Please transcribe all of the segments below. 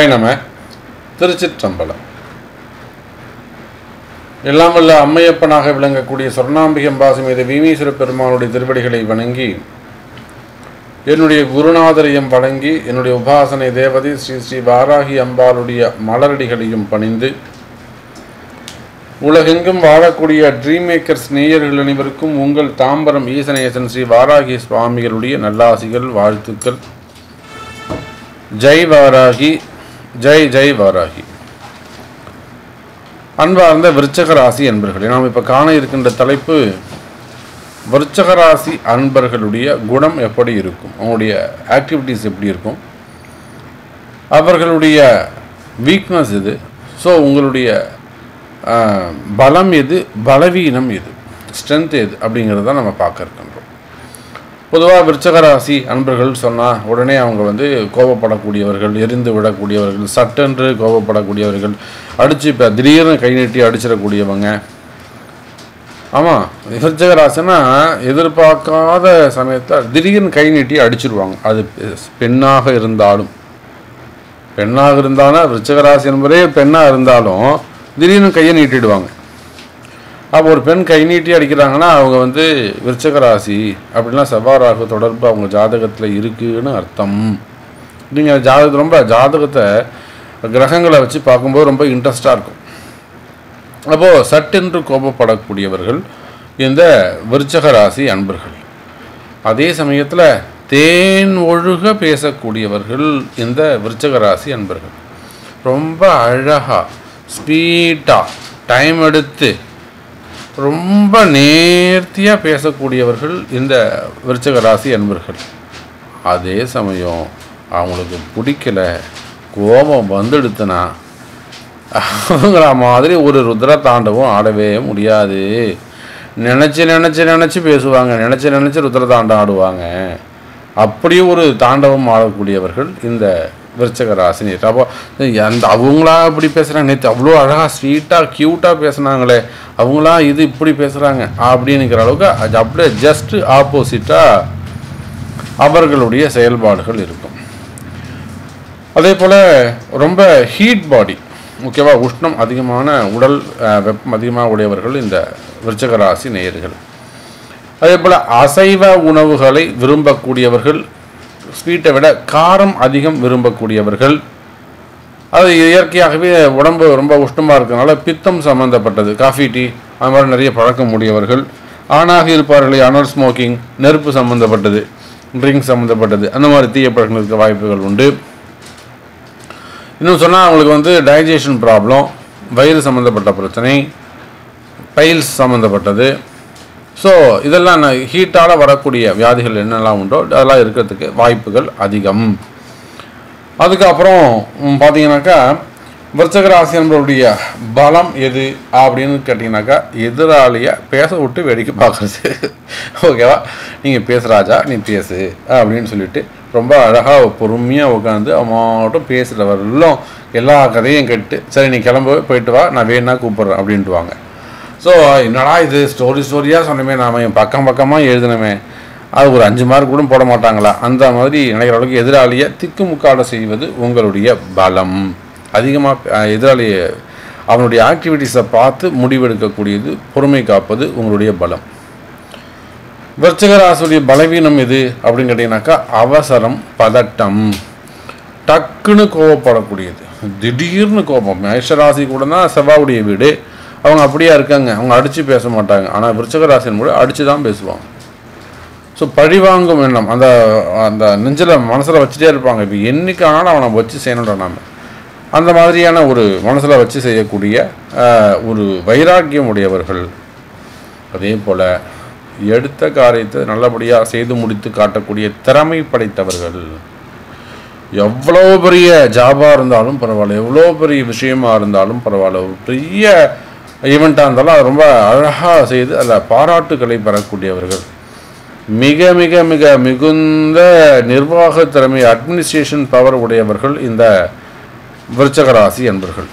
சிவாய நம. திருச்சிற்றம்பலம். எல்லாம் வல்ல அம்மையப்பனாக விளங்கக்கூடிய சொர்ணாம்பிகம்பாசி மீது வீமீஸ்வர பெருமானுடைய திருவடிகளை வணங்கி, என்னுடைய குருநாதரையும் வணங்கி, என்னுடைய உபாசனை தேவதை ஸ்ரீ ஸ்ரீ வாராகி அம்பாளுடைய மலரடிகளையும் பணிந்து, உலகெங்கும் வாழக்கூடிய ட்ரீம் மேக்கர்ஸ் நேயர்கள் அனைவருக்கும் உங்கள் தாம்பரம் ஈசனேசன் ஸ்ரீ வாராகி சுவாமிகளுடைய நல்லாசிகள், வாழ்த்துக்கள். ஜெய் வாராகி, ஜெய் ஜெய் வாராகி. அன்பார்ந்த விருச்சக ராசி அன்பர்களே, நாம் இப்போ காண இருக்கின்ற தலைப்பு விருச்சக ராசி அன்பர்களுடைய குணம் எப்படி இருக்கும், அவங்களுடைய ஆக்டிவிட்டீஸ் எப்படி இருக்கும், அவர்களுடைய வீக்னஸ் எது, ஸோ உங்களுடைய பலம் எது, பலவீனம் எது, ஸ்ட்ரென்த் எது அப்படிங்கிறத நம்ம பார்க்க இருக்கின்றோம். பொதுவாக விருச்சக ராசி அன்பர்கள் சொன்னால் உடனே அவங்க கோபப்படக்கூடியவர்கள், எரிந்து விடக்கூடியவர்கள், சட்டென்று கோபப்படக்கூடியவர்கள், அடித்து இப்போ திடீர்னு கை நீட்டி அடிச்சிடக்கூடியவங்க. ஆமாம், விருச்சக ராசினா எதிர்பார்க்காத சமயத்தில் திடீர்னு கை நீட்டி அடிச்சிருவாங்க. அது பெண்ணாக இருந்தாலும் விருச்சக ராசி என்பதே பெண்ணாக இருந்தாலும் திடீர்னு கையை நீட்டிடுவாங்க. அப்போ ஒரு பெண் கை நீட்டி அடிக்கிறாங்கன்னா அவங்க விருச்சக ராசி அப்படின்னா செவ்வாறாக தொடர்பு அவங்க ஜாதகத்தில் இருக்குன்னு அர்த்தம். நீங்கள் ஜாதகத்தை கிரகங்களை வச்சு பார்க்கும்போது ரொம்ப இன்ட்ரெஸ்டாக இருக்கும். அப்போது சட்டென்று கோபப்படக்கூடியவர்கள் இந்த விருச்சக ராசி அன்பர்கள். அதே சமயத்தில் தேன் ஒழுக பேசக்கூடியவர்கள் இந்த விருச்சக ராசி அன்பர்கள். ரொம்ப அழகாக ஸ்பீட்டாக டைம் எடுத்து ரொம்ப நேர்த்தியாக பேசக்கூடியவர்கள் இந்த விருச்சக ராசி அன்பர்கள். அதே சமயம் அவங்களுக்கு பிடிக்கல, கோபம் வந்துடுத்துனா அவங்கள மாதிரி ஒரு ருத்ர தாண்டவம் ஆடவே முடியாது. நினச்சி பேசுவாங்க, நினச்சி ருத்ர தாண்டம் ஆடுவாங்க. அப்படி ஒரு தாண்டவம் ஆடக்கூடியவர்கள் இந்த விருச்சக ராசி. அப்போ அவங்களா இப்படி பேசுகிறாங்க, நேற்று அவ்வளோ அழகாக ஸ்வீட்டாக க்யூட்டாக பேசுனாங்களே, அவங்களா இது இப்படி பேசுகிறாங்க அப்படின்னுக்கிற அளவுக்கு அது அப்படியே ஜஸ்ட் ஆப்போசிட்டாக அவர்களுடைய செயல்பாடுகள் இருக்கும். அதே போல் ரொம்ப ஹீட் பாடி, முக்கியமாக உஷ்ணம் அதிகமான உடல், வெப்பம் அதிகமாக உடையவர்கள் இந்த விருச்சக ராசி நேயர்கள். அதே போல் அசைவ உணவுகளை விரும்பக்கூடியவர்கள், ஸ்வீட்டை விட காரம் அதிகம் விரும்பக்கூடியவர்கள். அது இயற்கையாகவே உடம்பு ரொம்ப உஷ்ணமாக இருக்கிறதுனால பித்தம் சம்மந்தப்பட்டது, காஃபி டீ அது மாதிரி நிறைய பழக்கம் உடையவர்கள். ஆணாக இருப்பார்களே, அனல் ஸ்மோக்கிங், நெருப்பு சம்மந்தப்பட்டது, ட்ரிங்க்ஸ் சம்மந்தப்பட்டது, அந்த மாதிரி தீய பழக்கம் இருக்க வாய்ப்புகள் உண்டு. இன்னும் சொன்னால் அவங்களுக்கு டைஜஷன் ப்ராப்ளம், வயிறு சம்மந்தப்பட்ட பிரச்சனை, பைல்ஸ் சம்மந்தப்பட்டது. ஸோ இதெல்லாம் ஹீட்டால் வரக்கூடிய வியாதிகள் என்னெல்லாம் உண்டோ அதெல்லாம் இருக்கிறதுக்கு வாய்ப்புகள் அதிகம். அதுக்கப்புறம் பார்த்தீங்கன்னாக்கா விருச்சக ராசி என்பவருடைய பலம் எது அப்படின்னு கேட்டிங்கனாக்கா, எதிராளியை பேச விட்டு வேடிக்கை பார்க்குறது. ஓகேவா, நீங்கள் பேசுகிறாஜா, நீ பேசு அப்படின்னு சொல்லிட்டு ரொம்ப அழகாக பொறுமையாக உட்காந்து அவமாட்டும் பேசுகிறவர்களும் எல்லா கதையும் கேட்டு, சரி நீ கிளம்பு போயிட்டு வா, நான் வேணா கூப்பிட்றேன் அப்படின்ட்டுவாங்க. ஸோ என்னடா இது ஸ்டோரியாக சொன்னமே, நாம் பக்கமாக எழுதினமே, அது ஒரு 5 மார்க் கூட போட மாட்டாங்களா, அந்த மாதிரி நினைக்கிற அளவுக்கு எதிராளியை திக்குமுக்காட செய்வது உங்களுடைய பலம். அதிகமாக எதிராளியை அவனுடைய ஆக்டிவிட்டீஸை பார்த்து முடிவெடுக்கக்கூடியது, பொறுமை காப்பது உங்களுடைய பலம். விருச்சக ராசியுடைய பலவீனம் எது அப்படின்னு கேட்டிங்கனாக்கா, அவசரம், பதட்டம், டக்குன்னு கோபப்படக்கூடியது, திடீர்னு கோபம். மேஷராசி கூட தான் செவ்வாவுடைய வீடு, அவங்க அப்படியே இருக்காங்க, அவங்க அடித்து பேச மாட்டாங்க. ஆனால் விருச்சக ராசியின் கூட அடித்து தான் பேசுவாங்க. ஸோ பழிவாங்கும் எண்ணம் அந்த அந்த நெஞ்சில் மனசில் வச்சுட்டே இருப்பாங்க. இப்போ என்றைக்கு ஆனாலும் அவனை வச்சு செய்யணுன்ற நாம் அந்த மாதிரியான ஒரு மனசில் வச்சு செய்யக்கூடிய ஒரு வைராக்கியம் உடையவர்கள். அதே போல் எடுத்த காரியத்தை நல்லபடியாக செய்து முடித்து காட்டக்கூடிய திறமை படைத்தவர்கள். எவ்வளோ பெரிய ஜாபாக இருந்தாலும் பரவாயில்ல, எவ்வளோ பெரிய விஷயமாக இருந்தாலும் பரவாயில்ல, ஒரு பெரிய ஈவெண்ட்டாக இருந்தாலும் அது ரொம்ப அழகாக செய்து அதில் பாராட்டுக்களை பெறக்கூடியவர்கள். மிக மிக மிக மிகுந்த நிர்வாக திறமை, அட்மினிஸ்ட்ரேஷன் பவர் உடையவர்கள் இந்த விருச்சக ராசி என்பர்கள்.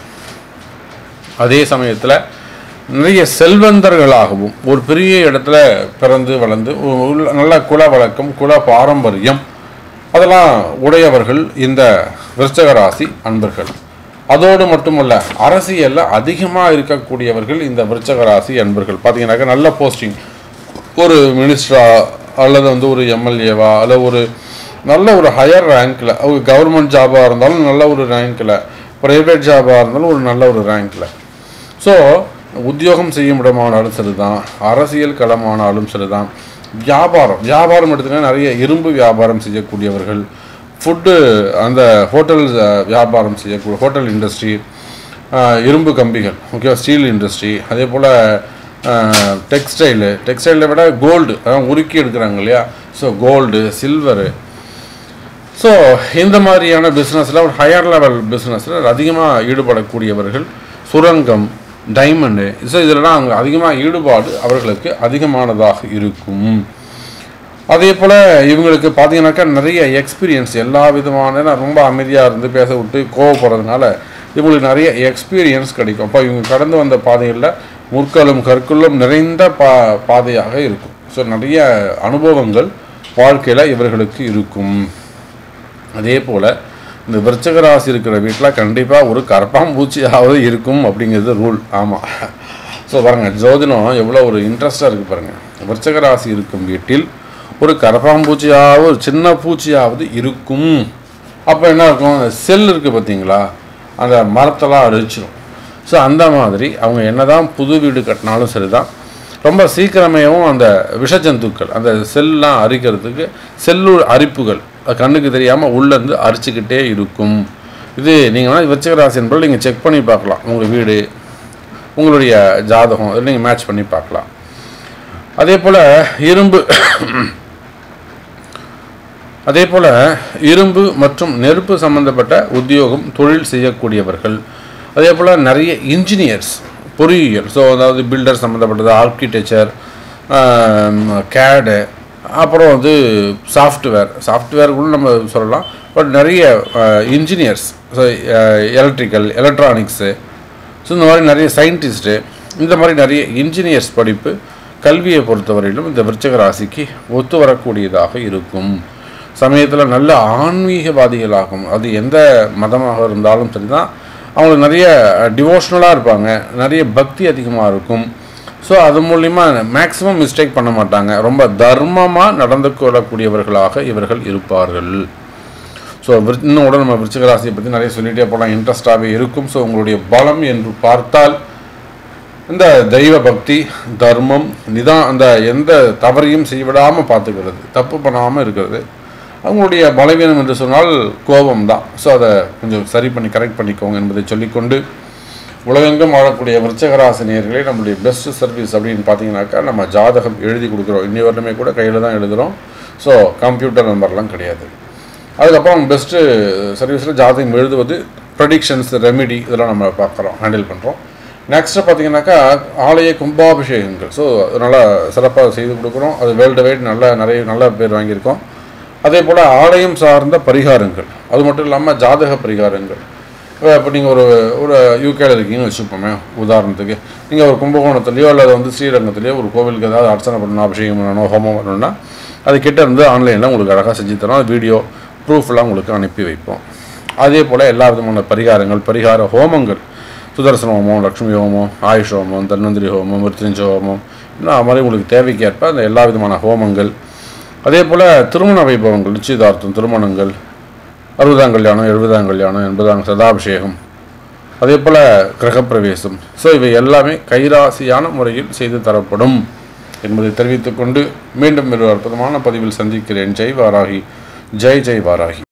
அதே சமயத்தில் நிறைய செல்வந்தர்களாகவும் ஒரு பெரிய இடத்துல பிறந்து வளர்ந்து நல்ல குல வழக்கம், குல பாரம்பரியம் அதெல்லாம் உடையவர்கள் இந்த விருச்சிக ராசி அன்பர்கள். அதோடு மட்டுமல்ல, அரசியலில் அதிகமாக இருக்கக்கூடியவர்கள் இந்த விருச்சிக ராசி அன்பர்கள். பார்த்தீங்கன்னாக்கா நல்ல போஸ்டிங், ஒரு மினிஸ்டரா அல்லது வந்து ஒரு எம்எல்ஏவா அல்லது ஒரு நல்ல ஒரு ஹையர் ரேங்க்கில், அவங்க கவர்மெண்ட் ஜாபாக இருந்தாலும் நல்ல ஒரு ரேங்க்கில், ப்ரைவேட் ஜாபாக இருந்தாலும் ஒரு நல்ல ஒரு ரேங்க்கில். ஸோ உத்தியோகம் செய்யும் இடமானாலும் சரிதான், அரசியல் களமானாலும் சரிதான், வியாபாரம் எடுத்துக்கிட்டா நிறைய இரும்பு வியாபாரம் செய்யக்கூடியவர்கள், ஃபுட்டு அந்த ஹோட்டல் வியாபாரம் செய்யக்கூடிய ஹோட்டல் இண்டஸ்ட்ரி, இரும்பு கம்பிகள், ஓகே, ஸ்டீல் இண்டஸ்ட்ரி, அதே போல் டெக்ஸ்டைலை விட கோல்டு, அதான் உருக்கி எடுக்கிறாங்க இல்லையா, ஸோ கோல்டு, சில்வரு. ஸோ இந்த மாதிரியான பிஸ்னஸில் ஒரு ஹையர் லெவல் பிஸ்னஸில் அதிகமாக ஈடுபடக்கூடியவர்கள், சுரங்கம், டைமண்டு, ஸோ இதெல்லாம் அவங்க அதிகமாக ஈடுபாடு அவர்களுக்கு அதிகமானதாக இருக்கும். அதே போல் இவங்களுக்கு பார்த்தீங்கன்னாக்கா நிறைய எக்ஸ்பீரியன்ஸ், எல்லா விதமான, ரொம்ப அமைதியாக இருந்து பேச விட்டு கோவப்படுறதுனால இவங்களுக்கு நிறைய எக்ஸ்பீரியன்ஸ் கிடைக்கும். அப்போ இவங்க கடந்து வந்த பாதைகளில் முற்களும் கற்களும் நிறைந்த பாதையாக இருக்கும். ஸோ நிறைய அனுபவங்கள் வாழ்க்கையில் இவர்களுக்கு இருக்கும். அதே போல் இந்த விருச்சிக ராசி இருக்கிற வீட்டில் கண்டிப்பாக ஒரு கரப்பாம்பூச்சியாவது இருக்கும் அப்படிங்கிறது ரூல். ஆமாம். ஸோ பாருங்கள், ஜோதிடம் எவ்வளோ ஒரு இன்ட்ரெஸ்டாக இருக்குது பாருங்கள். விருச்சிக ராசி இருக்கும் வீட்டில் ஒரு கரப்பாம்பூச்சியாவது, ஒரு சின்ன பூச்சியாவது இருக்கும். அப்போ என்ன இருக்கும், அந்த செல் இருக்குது பார்த்தீங்களா, அந்த மரத்தெல்லாம் அழிச்சிடும். ஸோ அந்த மாதிரி அவங்க என்ன தான் புது வீடு கட்டினாலும் சரி தான், ரொம்ப சீக்கிரமேவும் அந்த விஷஜந்துக்கள் அந்த செல்லாம் அரிக்கிறதுக்கு செல்லு அரிப்புகள் கண்ணுக்கு தெரியாமல் உள்ளேருந்து அரிச்சிக்கிட்டே இருக்கும். இது நீங்கள் விருச்சிக ராசி என்பது நீங்கள் செக் பண்ணி பார்க்கலாம். உங்கள் வீடு, உங்களுடைய ஜாதகம் இதில் நீங்கள் மேட்ச் பண்ணி பார்க்கலாம். அதே போல் இரும்பு மற்றும் நெருப்பு சம்பந்தப்பட்ட உத்தியோகம், தொழில் செய்யக்கூடியவர்கள். அதே போல் நிறைய இன்ஜினியர்ஸ், பொறியியல், ஸோ அதாவது பில்டர் சம்மந்தப்பட்டது, ஆர்கிடெக்சர், கேடு, அப்புறம் வந்து சாஃப்ட்வேர் கூட நம்ம சொல்லலாம். பட் நிறைய engineers, so electrical, electronics, so இந்த மாதிரி நிறைய சயின்டிஸ்ட்டு, இந்த மாதிரி நிறைய இன்ஜினியர்ஸ் படிப்பு கல்வியை பொறுத்தவரையிலும் இந்த விருச்சிக ராசிக்கு ஒத்து வரக்கூடியதாக இருக்கும். சமயத்தில் நல்ல ஆன்மீகவாதிகளாகும். அது எந்த மதமாக இருந்தாலும் சரி தான், அவங்களுக்கு நிறைய டிவோஷனலாக இருப்பாங்க, நிறைய பக்தி அதிகமாக இருக்கும். ஸோ அது மூலிமா மேக்ஸிமம் மிஸ்டேக் பண்ண மாட்டாங்க. ரொம்ப தர்மமாக நடந்து கொள்ளக்கூடியவர்களாக இவர்கள் இருப்பார்கள். ஸோ இன்னும் கூட நம்ம விருச்சிக ராசியை பற்றி நிறைய சொல்லிகிட்டே போகலாம், இன்ட்ரெஸ்டாகவே இருக்கும். ஸோ உங்களுடைய பலம் என்று பார்த்தால் இந்த தெய்வ பக்தி, தர்மம், அந்த எந்த தவறையும் செய்விடாமல் பார்த்துக்கிறது, தப்பு பண்ணாமல் இருக்கிறது. அவங்களுடைய பலவீனம் என்று சொன்னால் கோபம் தான். ஸோ அதை கொஞ்சம் சரி பண்ணி கரெக்ட் பண்ணிக்கோங்க என்பதை சொல்லிக்கொண்டு, உலகெங்கும் வாழக்கூடிய விருச்சிக ராசி நேயர்களே, நம்மளுடைய பெஸ்ட் சர்வீஸ் அப்படின்னு பார்த்தீங்கன்னாக்கா நம்ம ஜாதகம் எழுதி கொடுக்குறோம். இன்னி வரலுமே கூட கையில் தான் எழுதுகிறோம். ஸோ கம்ப்யூட்டர் நம்பர்லாம் கிடையாது. அதுக்கப்புறம் பெஸ்ட்டு சர்வீஸில் ஜாதகம் எழுதுவது, ப்ரெடிக்ஷன்ஸ், ரெமிடி, இதெல்லாம் நம்ம பார்க்குறோம், ஹேண்டில் பண்ணுறோம். நெக்ஸ்ட்டு பார்த்தீங்கன்னாக்கா ஆலய கும்பாபிஷேகங்கள், ஸோ நல்லா சிறப்பாக செய்து கொடுக்குறோம். அது வேர்ல்டு வைட் நிறைய நல்ல பேர் வாங்கியிருக்கோம். அதே போல் ஆலயம் சார்ந்த பரிகாரங்கள், அது மட்டும் இல்லாமல் ஜாதக பரிகாரங்கள். இப்போ நீங்கள் ஒரு யூகேல இருக்கீங்கன்னு வச்சுப்போமே, உதாரணத்துக்கு நீங்கள் ஒரு கும்பகோணத்துலேயோ அல்லது வந்து ஸ்ரீரங்கத்துலேயோ ஒரு கோவிலுக்கு ஏதாவது அர்ச்சனை பண்ணணும், அபிஷேகம் பண்ணணும், ஹோமம் பண்ணணும்னா அது கிட்ட இருந்து ஆன்லைனில் உங்களுக்கு அழகாக செஞ்சு தரோம். வீடியோ ப்ரூஃப்லாம் உங்களுக்கு அனுப்பி வைப்போம். அதே போல் எல்லா விதமான பரிகார ஹோமங்கள், சுதர்சன ஹோமம், லக்ஷ்மி ஹோமம், ஆயுஷ் ஹோமம், தன்வந்திரி ஹோமம், மிருத்யுஞ்ச ஹோமம், இன்னும் அது மாதிரி உங்களுக்கு தேவைக்கேற்ப அந்த எல்லா விதமான ஹோமங்கள். அதே போல் திருமண வைபவங்கள், நிச்சயதார்த்தம், திருமணங்கள், 60ஆம் கல்யாணம், 70ஆம் கல்யாணம், 80ஆம் சதாபிஷேகம், அதே போல் கிரகப்பிரவேசம். ஸோ இவை எல்லாமே கைராசியான முறையில் செய்து தரப்படும் என்பதை தெரிவித்துக்கொண்டு மீண்டும் ஒரு அற்புதமான பதிவில் சந்திக்கிறேன். ஜெய் வாராகி, ஜெய் ஜெய் வாராகி.